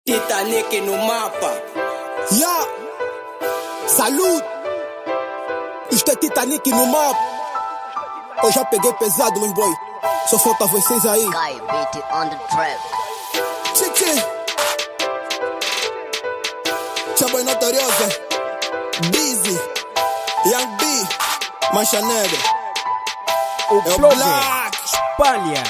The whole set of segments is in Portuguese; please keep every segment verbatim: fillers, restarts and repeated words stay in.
Titanic no mapa. Yeah. Saúde. Isto é Titanic no mapa. Eu já peguei pesado, meus boy. Só falta vocês aí. Guy beat on the track. Chichi. Chaboy Notoriosa. Busy. Young B. Mancha Negra. O É o Blogger. Black. Espalha.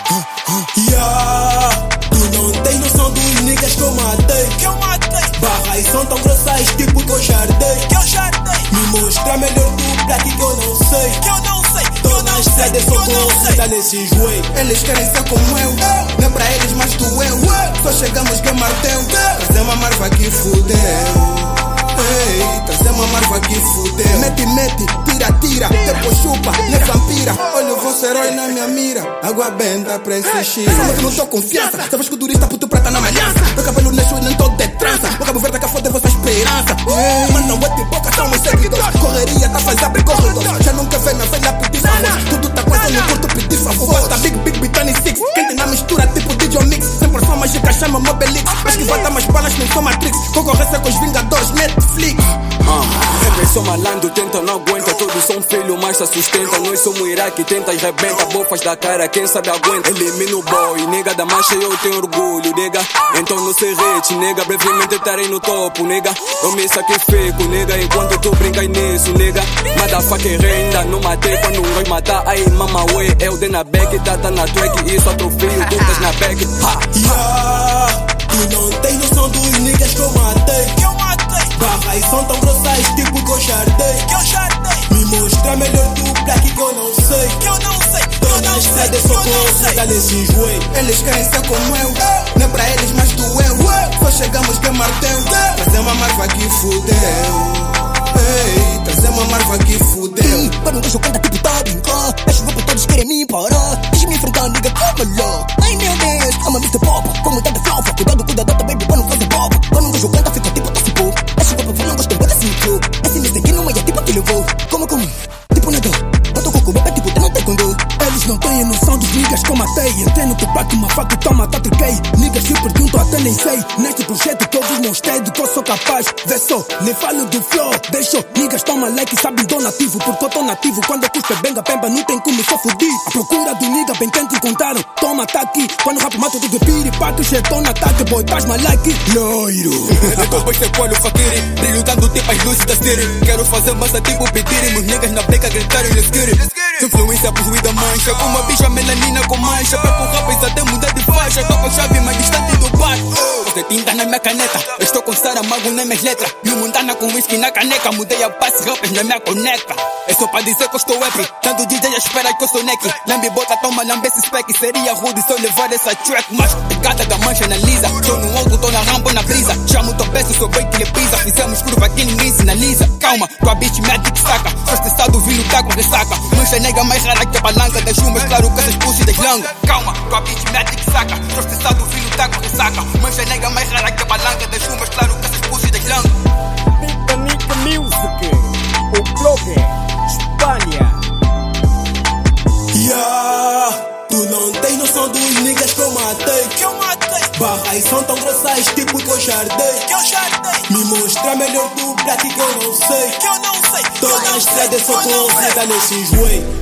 Yeah. Tu não tens noção dos niggas que eu matei. Que eu matei. Barras são tão grossas tipo que eu jardei. Que eu jardei. Me mostra melhor do black que eu não sei. Que eu não sei. Tô na estrada e sou com tá nesse joelho. Eles querem ser como eu. Não é pra eles, mas tu eu. Só chegamos que é martel. Trazer uma marva que fudeu. Ei, trazer uma marva que fudeu. Mete, mete, tira, tira. Depois chupa, nem vampira. Olha o vosso herói na minha mira. Água benta pra esse xixi. Mas eu não tô confiança. Sabes que o durista puto prata na malhança. Meu cabelo nasceu e nem todo de trança. Meu cabo verde que foda é vossa esperança. Mas não é de boca, são meus seguidores. Correria, tá faz abrir corredores. Já nunca vem minha velha pedir favor. Tudo tá quase, eu não curto pedir favor. Basta Big Big Bitani Six. Quem tem na mistura tipo D J Mix. Sem porção mágica chama Mobelix. Mas que vai dar mais balas nem só Matrix. Concorrência com os Vingadores, Netflix. Uh, Rappers são malandro, tenta, não aguenta. Todos são filho, mas se sustenta. Nós somos Iraque, tenta e rebenta. Bofas da cara, quem sabe aguenta. Elimina o boy, nega da mancha, eu tenho orgulho, nega. Então não se rete, nega. Brevemente estarei no topo, nega. Eu me sacrifico, nega. Enquanto tu brincas nisso, nega. Motherfucker ainda não matei. Quando um vai matar, aí mama ué. Eu dei na back, tá, tá na track. Isso atrofio, tu estás na back. Ha! Yeah. Tu não tens noção dos niggas que eu matei. Que eu matei. Barras são tão grossas tipo que eu jardei. Que eu jardei. Me mostra melhor do black que eu não sei. Que eu não sei. Tô na estrada e sou com tá nesse joelho. Eles querem ser como eu. Não é pra eles, mas tu eu. Só chegamos que é martel. Trazer uma marva que fudeu. Ei, trazer uma marva que fudeu. Para um gajo canta tipo tá a brincar. Acho que todos querem me parar. Deixa-me enfrentar, nigga, como lá. Ai meu Deus, I'm a mister Pop. Como tá de flaufa, cuidado, cuidado, baby, pra não fazer pop. Quando um gajo canta, fica tipo tá se pô. Acho que eu não gosto de assim flow. Esse mister aqui não é tipo que levou. Como, como? Tipo nada. Bota coco, bebe tipo tá não tem quando. Eles não têm noção dos niggas que eu matei. Entrei no teu prato, uma faca e toma, tá triquei. Niggas se perguntam, até nem sei. Neste projeto que eu vos mostrei do que eu sou capaz. Vê só, nem falo do flow. Deixou, niggas toma like e sabem donativo. Porque eu tô nativo, quando eu cuspo benga, pemba, não tem como só fudir. A procura do nigga, bem que encontraram. Toma, tá aqui. Quando o rap mata tudo de piripaque, já tô no ataque, boy, tás my like. Loiro. Depois você colhe o fakiri. Brilho dando tipo as luzes da city. Quero fazer massa tipo pedir. Meus niggas na beca gritarem, let's get it. Influência possuída mancha. Com uma bicha melanina com mancha. Perco rapaz até mudar de faixa. Tô com a chave mais distante do bar. Você tinta na minha caneta. Eu estou com Saramago nas minhas letras. E o Montana com whisky na caneca. Mudei a passe, rappers na minha conecta. É só pra dizer que eu estou epic. Tanto D J espera que eu sou neck. Lambe bota, toma, lambe esse spec. Seria rude se eu levar essa track. Mas pegada da mancha analisa. Tô no alto, tô na rampa, na brisa. Chamo tua peça, sou bem que lhe pisa. Fizemos curva que ninguém sinaliza. Calma, tua bitch me dick saca. Sou estressado, vi lutar com ressaca. Mancha nega mais rara que a palanca das chumas. Claro que essas puxas das langa. Calma, tua bitch me dick saca. Sou estressado, vi lutar com ressaca. Mancha nega mais rara que a palanca das chumas. Claro que essas puxas das langa. Titanic Music. O Blogger. Espalha. Yeah. Tu não tens noção dos niggas que eu matei. Que eu matei. Barras são tão grossas tipo que eu jardei. Que eu jardei. Me mostra melhor do black que eu não sei. Que eu não sei. Tô na estrada e sou com tá nesse joelho.